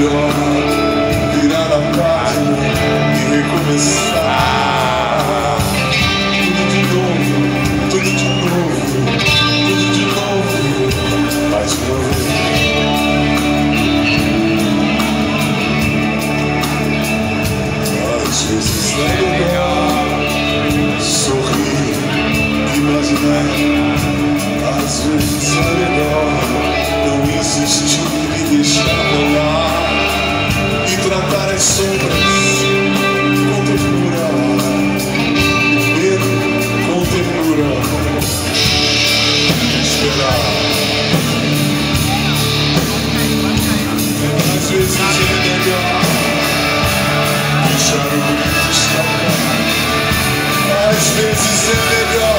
melhor virar a página e recomeçar. Tudo de novo, tudo de novo, tudo de novo, mais uma vez. Às vezes é melhor sorrir, imaginar. Às vezes é melhor não insistir e deixar rolar e tratar as sombras com ternura, medo com ternura, esperar. Às vezes é melhor deixar o grito escapar. Às vezes é melhor